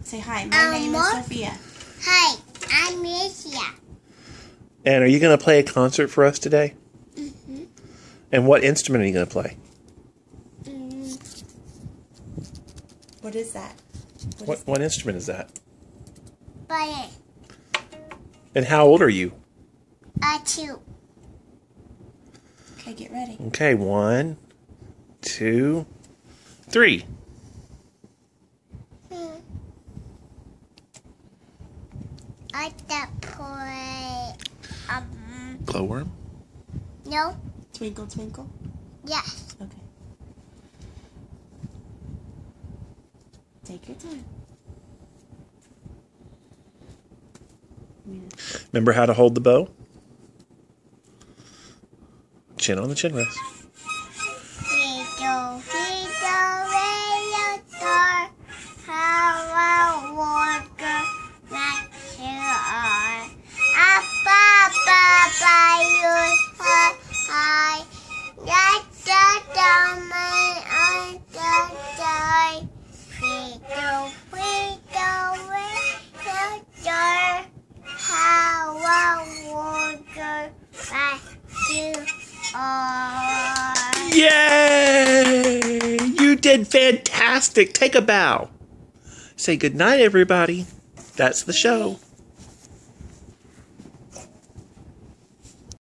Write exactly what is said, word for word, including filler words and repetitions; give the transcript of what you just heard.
Say hi. My um, name is Sophia. Hi, I'm Alicia. And are you going to play a concert for us today? Mm-hmm. And what instrument are you going to play? Mm. What is that? What, what, is what that? instrument is that? Violin. And how old are you? Uh, two. Okay, get ready. Okay, one, two, three. Hmm. I that play um Glowworm? no. Twinkle Twinkle? Yes. Okay. Take your time. Yeah. Remember how to hold the bow? Chin on the chin rest. Little, little, little star, how I wonder that you are. Up above, by your high, that's the diamond on the sky. Little, little, little star, how I wonder that you are. Yay! You did fantastic. Take a bow. Say goodnight, everybody. That's the show.